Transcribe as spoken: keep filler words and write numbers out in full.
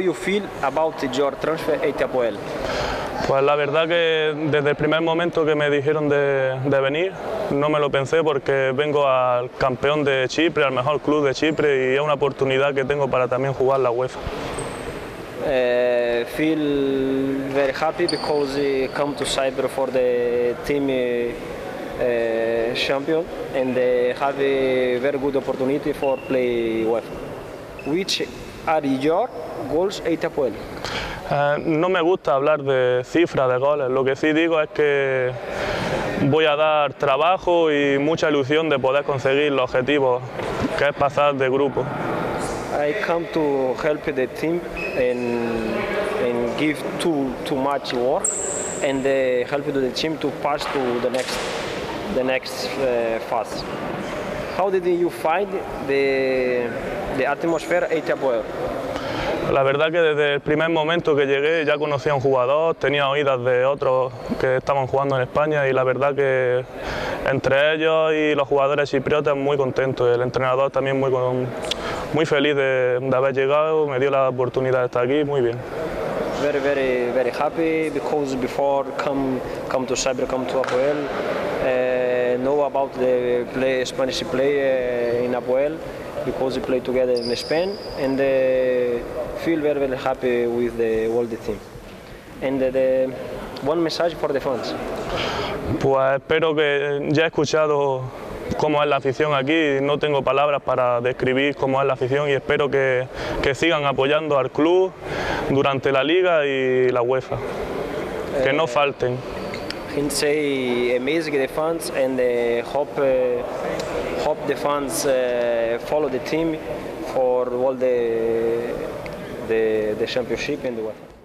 you feel about your transfer at Hapoel? Pues la verdad que desde el primer momento que me dijeron de, de venir, no me lo pensé porque vengo al campeón de Chipre, al mejor club de Chipre y es una oportunidad que tengo para también jugar la UEFA. Uh, feel very happy because I come to Cyprus for the team uh, champion and uh, have a very good opportunity for play UEFA. Which are your goals at Hapoel? Eh, no me gusta hablar de cifras de goles, lo que sí digo es que voy a dar trabajo y mucha ilusión de poder conseguir los objetivos, que es pasar de grupo. I come to help the team and, and give too too much work and uh, help the team to pass to the next the next uh, phase. How did you find the the atmosphere at Hapoel? La verdad que desde el primer momento que llegué ya conocía a un jugador, tenía oídas de otros que estaban jugando en España y la verdad que entre ellos y los jugadores chipriotas muy contentos. El entrenador también muy, muy feliz de, de haber llegado, me dio la oportunidad de estar aquí, muy bien. Very, very, very happy because before come come to Cyprus, come to Hapoel, uh, know about the play Spanish play uh, in Hapoel because we play together in Spain and uh, feel very, very happy with the all the team. And uh, the one message for the fans. Pues espero que ya he escuchado cómo es la afición aquí, no tengo palabras para describir cómo es la afición y espero que, que sigan apoyando al club durante la Liga y la UEFA, que no falten. He say amazing the fans and uh, hope uh, hope the fans uh, follow the team for all the the, the championship and the UEFA.